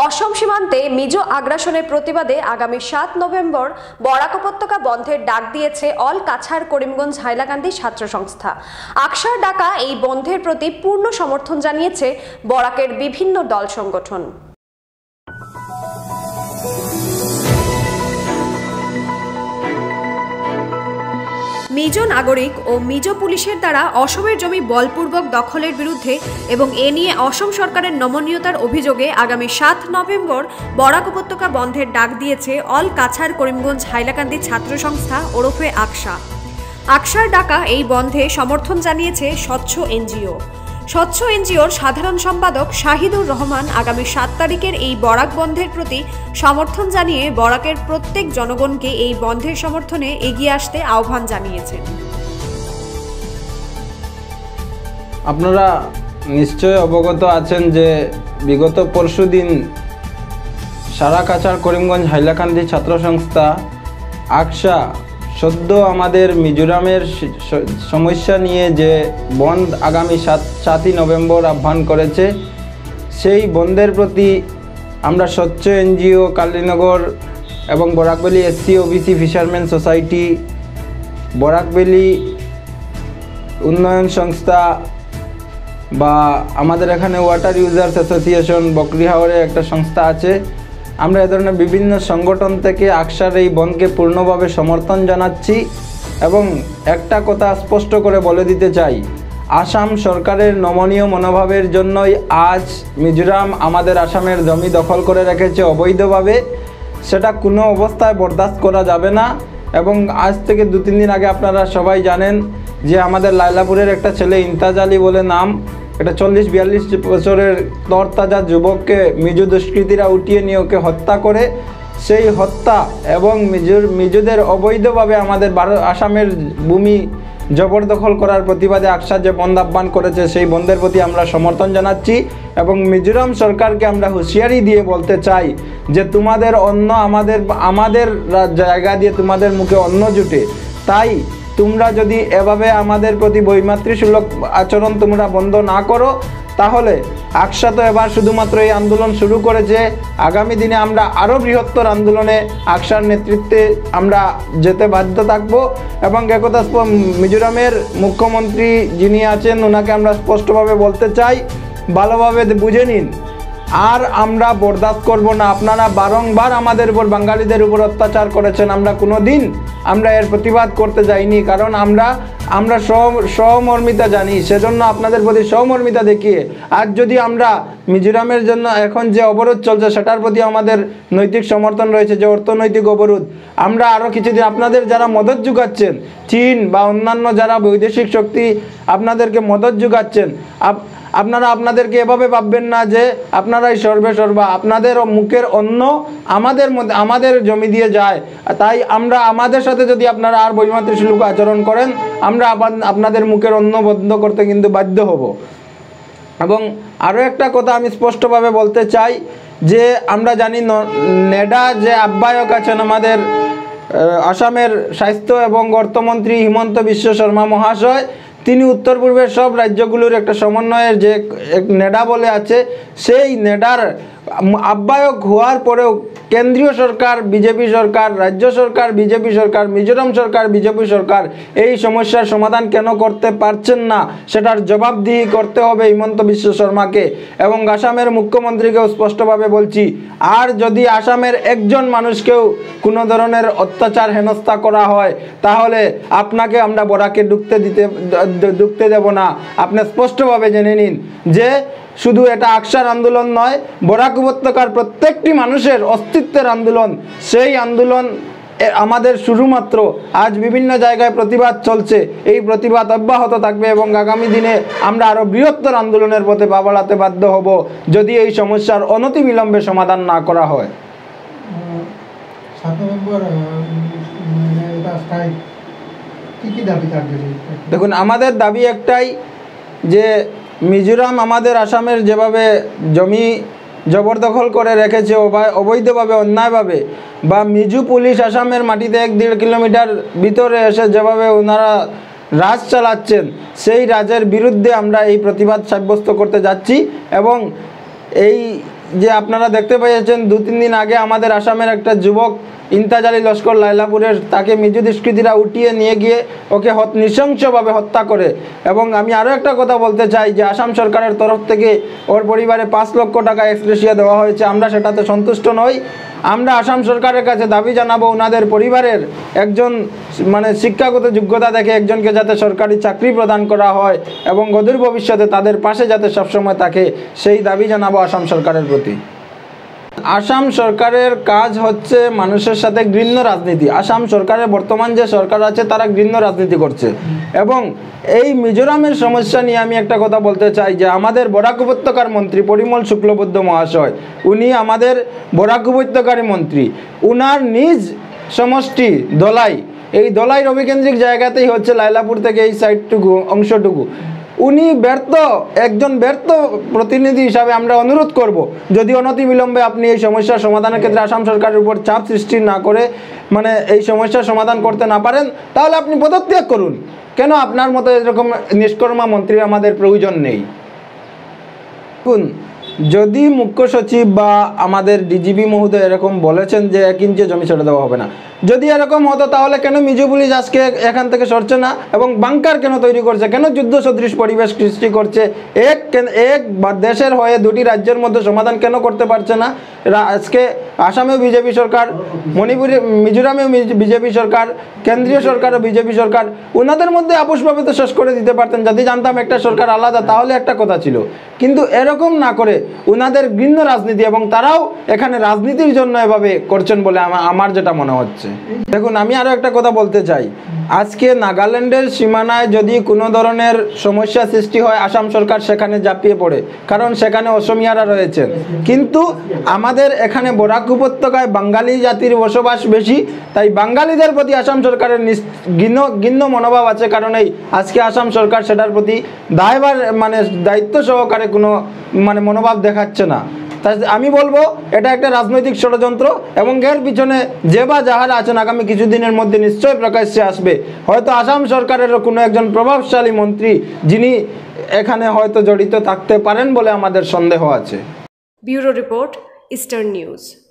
অসম সীমান্তে মিজো আগ্রাসনের প্রতিবাদে আগামী ৭ নভেম্বর বরাক উপত্যকা বন্ধের ডাক দিয়েছে অল কাছাড় করিমগঞ্জ হাইলাকান্দি ছাত্র সংস্থা। আকসার ডাকা এই বন্ধের প্রতি পূর্ণ সমর্থন জানিয়েছে বরাকের বিভিন্ন দল সংগঠন। মিজো নাগরিক ও মিজো পুলিশের দ্বারা অসমের জমি বলপূর্বক দখলের বিরুদ্ধে এবং এ নিয়ে অসম সরকারের নমনীয়তার অভিযোগে আগামী ৭ নভেম্বর বরাক উপত্যকা বন্ধের ডাক দিয়েছে অল কাছাড় করিমগঞ্জ হাইলাকান্দি ছাত্র সংস্থা ওরফে আকসা। আকসার ডাকা এই বন্ধে সমর্থন জানিয়েছে স্বচ্ছ এনজিও। স্বচ্ছ এনজিওর সাধারণ সম্পাদক শাহিদুর রহমান আগামী ৭ তারিখের এই বরাক বন্ধের প্রতি সমর্থন জানিয়ে বরাকের প্রত্যেক জনগণকে এই বন্ধের সমর্থনে এগিয়ে আসতে আহ্বান জানিয়েছেন। আপনারা নিশ্চয় অবগত আছেন যে বিগত পরশুদিন সারা কাছাড় করিমগঞ্জ হাইলাকান্দি ছাত্র সংস্থা আকসা সদ্য আমাদের মিজোরামের সমস্যা নিয়ে যে বন্ধ আগামী ৭ই নভেম্বর আহ্বান করেছে, সেই বন্ধের প্রতি আমরা স্বচ্ছ এনজিও কালীনগর এবং Barak Valley SC OBC fisherman society, Barak Valley উন্নয়ন সংস্থা বা আমাদের এখানে ওয়াটার ইউজার্স অ্যাসোসিয়েশন বকরিহাওরে একটা সংস্থা আছে, আমরা এ ধরনের বিভিন্ন সংগঠন থেকে আকসার এই বন্ধকে পূর্ণভাবে সমর্থন জানাচ্ছি এবং একটা কথা স্পষ্ট করে বলে দিতে চাই, আসাম সরকারের নমনীয় মনোভাবের জন্যই আজ মিজোরাম আমাদের আসামের জমি দখল করে রেখেছে অবৈধভাবে। সেটা কোনো অবস্থায় বরদাস্ত করা যাবে না। এবং আজ থেকে ২-৩ দিন আগে আপনারা সবাই জানেন যে আমাদের লাইলাপুরের একটা ছেলে ইমতাজ আলী বলে নাম, এটা ৪০-৪২ বছরের তরতাজা যুবককে মিজো দুষ্কৃতীরা উঠিয়ে নিয়ে ওকে হত্যা করে। সেই হত্যা এবং মিজোদের অবৈধভাবে আমাদের আসামের ভূমি জবরদখল করার প্রতিবাদে আকসা যে বন্ধ আহ্বান করেছে, সেই বন্ধের প্রতি আমরা সমর্থন জানাচ্ছি এবং মিজোরাম সরকারকে আমরা হুঁশিয়ারি দিয়ে বলতে চাই যে তোমাদের অন্ন আমাদের জায়গা দিয়ে তোমাদের মুখে অন্ন জুটে, তাই তোমরা যদি এভাবে আমাদের প্রতি বৈমাতৃসুলভ আচরণ তোমরা বন্ধ না করো, তাহলে আকসা তো এবার শুধুমাত্র এই আন্দোলন শুরু করেছে, আগামী দিনে আমরা আরও বৃহত্তর আন্দোলনে আকসার নেতৃত্বে আমরা যেতে বাধ্য থাকব। এবং একথা মিজোরামের মুখ্যমন্ত্রী যিনি আছেন ওনাকে আমরা স্পষ্টভাবে বলতে চাই, ভালোভাবে বুঝে নিন, আর আমরা বরদাস্ত করব না। আপনারা বারংবার আমাদের উপর বাঙালিদের উপর অত্যাচার করেছেন, আমরা কোনো দিন আমরা এর প্রতিবাদ করতে যাইনি, কারণ আমরা সহমর্মিতা জানি, সেজন্য আপনাদের প্রতি সহমর্মিতা দেখিয়ে আজ যদি আমরা মিজোরামের জন্য এখন যে অবরোধ চলছে সেটার প্রতি আমাদের নৈতিক সমর্থন রয়েছে, যে অর্থনৈতিক অবরোধ, আমরা আরও কিছুদিন আপনাদের যারা মদত যোগাচ্ছেন, চীন বা অন্যান্য যারা বৈদেশিক শক্তি আপনাদেরকে মদত যোগাচ্ছেন, আপনারা আপনাদেরকে এভাবে ভাববেন না যে আপনারাই সর্বেসর্বা, আপনাদের মুখের অন্ন আমাদের জমি দিয়ে যায়, তাই আমরা আমাদের সাথে যদি আপনারা আর বৈমাতৃসুলভ আচরণ করেন, আমরা আপনাদের মুখের অন্ন বন্ধ করতে কিন্তু বাধ্য হব। এবং আরও একটা কথা আমি স্পষ্টভাবে বলতে চাই যে আমরা জানি নেডা যে আহ্বায়ক আছেন আমাদের আসামের স্বাস্থ্য এবং অর্থমন্ত্রী হিমন্ত বিশ্ব শর্মা মহাশয়, তিনি উত্তর পূর্বের সব রাজ্যগুলোর একটা সমন্বয়ের যে নেডা বলে আছে, সেই নেডার আহ্বায়ক হওয়ার পরেও কেন্দ্রীয় সরকার বিজেপি সরকার, রাজ্য সরকার বিজেপি সরকার, মিজোরাম সরকার বিজেপি সরকার এই সমস্যার সমাধান কেন করতে পারছেন না, সেটার জবাবদিহি করতে হবে হিমন্ত বিশ্ব শর্মাকে। এবং আসামের মুখ্যমন্ত্রীকেও স্পষ্টভাবে বলছি, আর যদি আসামের একজন মানুষকেও কোনো ধরনের অত্যাচার হেনস্থা করা হয়, তাহলে আপনাকে আমরা বরাকে ঢুকতে দেব না। আপনি স্পষ্টভাবে জেনে নিন যে শুধু এটা আকসার আন্দোলন নয়, বরাক উপত্যকার প্রত্যেকটি মানুষের অস্তিত্বের আন্দোলন। সেই আন্দোলন আমাদের শুরুমাত্র, আজ বিভিন্ন জায়গায় প্রতিবাদ চলছে, এই প্রতিবাদ অব্যাহত থাকবে এবং আগামী দিনে আমরা আরও বৃহত্তর আন্দোলনের পথে পা বাড়াতে বাধ্য হব যদি এই সমস্যার অনতিবিলম্বে সমাধান না করা হয়। দেখুন, আমাদের দাবি একটাই যে মিজোরাম আমাদের আসামের যেভাবে জমি জবরদখল করে রেখেছে অবৈধভাবে অন্যায়ভাবে, বা মিজো পুলিশ আসামের মাটিতে 1-1.5 কিলোমিটার ভিতরে এসে যেভাবে ওনারা রাজ চালাচ্ছেন, সেই রাজের বিরুদ্ধে আমরা এই প্রতিবাদ সাব্যস্ত করতে যাচ্ছি। এবং এই যে আপনারা দেখতে পেয়েছেন 2-3 দিন আগে আমাদের আসামের একটা যুবক ইমতাজ আলী লস্কর লাইলাপুরের, তাকে মিজো দুষ্কৃতীরা উঠিয়ে নিয়ে গিয়ে ওকে নৃশংসভাবে হত্যা করে। এবং আমি আরও একটা কথা বলতে চাই যে আসাম সরকারের তরফ থেকে ওর পরিবারে 5 লক্ষ টাকা এক্সগ্রেশিয়া দেওয়া হয়েছে। আমরা সেটাতে সন্তুষ্ট নই। আমরা আসাম সরকারের কাছে দাবি জানাবো ওনাদের পরিবারের একজন শিক্ষাগত যোগ্যতা দেখে একজনকে যাতে সরকারি চাকরি প্রদান করা হয় এবং অদূর ভবিষ্যতে তাদের পাশে যাতে সবসময় থাকে, সেই দাবি জানাবো আসাম সরকারের প্রতি। আসাম সরকারের কাজ হচ্ছে মানুষের সাথে ঘৃণ্য রাজনীতি। আসাম সরকারের বর্তমান যে সরকার আছে তারা ঘৃণ্য রাজনীতি করছে। এবং এই মিজোরামের সমস্যা নিয়ে আমি একটা কথা বলতে চাই যে আমাদের বরাক উপত্যকার মন্ত্রী পরিমল শুক্লবৈদ্য মহাশয়, উনি আমাদের বরাক উপত্যকার মন্ত্রী। উনার নিজ সমষ্টি দলাই, এই দলাইয়ের অভিকেন্দ্রিক জায়গাতেই হচ্ছে লাইলাপুর থেকে এই সাইডটুকু অংশটুকু। উনি একজন ব্যর্থ প্রতিনিধি হিসাবে আমরা অনুরোধ করব, যদি অনতিবিলম্বে আপনি এই সমস্যার সমাধানের ক্ষেত্রে আসাম সরকারের উপর চাপ সৃষ্টি না করে এই সমস্যার সমাধান করতে না পারেন, তাহলে আপনি পদত্যাগ করুন। কেন আপনার মতো এরকম নিষ্কর্মা মন্ত্রী আমাদের প্রয়োজন নেই। যদি মুখ্য সচিব বা আমাদের ডিজিপি মহোদয় এরকম বলেছেন যে 1 ইঞ্চি জমি ছেড়ে দেওয়া হবে না, যদি এরকম হতো তাহলে কেন মিজো পুলিশ আজকে এখান থেকে সরছে না এবং বাংকার কেন তৈরি করছে, কেন যুদ্ধ সদৃশ পরিবেশ সৃষ্টি করছে? এক দেশের হয়ে 2টি রাজ্যের মধ্যে সমাধান কেন করতে পারছে না? আজকে আসামেও বিজেপি সরকার, মণিপুরে মিজোরামেও বিজেপি সরকার, কেন্দ্রীয় সরকারও বিজেপি সরকার। ওনাদের মধ্যে আপোষভাবে তো শেষ করে দিতে পারতেন। যদি জানতাম একটা সরকার আলাদা তাহলে একটা কথা ছিল, কিন্তু এরকম না করে ওনাদের ঘৃণ্য রাজনীতি, এবং তারাও এখানে রাজনীতির জন্য এভাবে করছেন বলে আমার যেটা মনে হচ্ছে। দেখুন, আমি আরও একটা কথা বলতে চাই। আজকে নাগাল্যান্ডের সীমানায় যদি কোনো ধরনের সমস্যা সৃষ্টি হয়, আসাম সরকার সেখানে ঝাঁপিয়ে পড়ে, কারণ সেখানে অসমিয়ারা রয়েছেন। কিন্তু আমাদের এখানে বরাক উপত্যকায় বাঙালি জাতির বসবাস বেশি, তাই বাঙালিদের প্রতি আসাম সরকারের ঘৃণ্য মনোভাব আছে। কারণ আজকে আসাম সরকার সেটার প্রতি দায়িত্ব সহকারে কোনো মনোভাব দেখাচ্ছে না। তাই আমি বলবো এটা একটা রাজনৈতিক ষড়যন্ত্র, এবং এর পিছনে যে বা যাহারা আছেন আগামী কিছুদিনের মধ্যে নিশ্চয়ই প্রকাশ্যে আসবে। হয়তো আসাম সরকারেরও কোনো একজন প্রভাবশালী মন্ত্রী যিনি এখানে হয়তো জড়িত থাকতে পারেন বলে আমাদের সন্দেহ আছে। Bureau report, eastern news.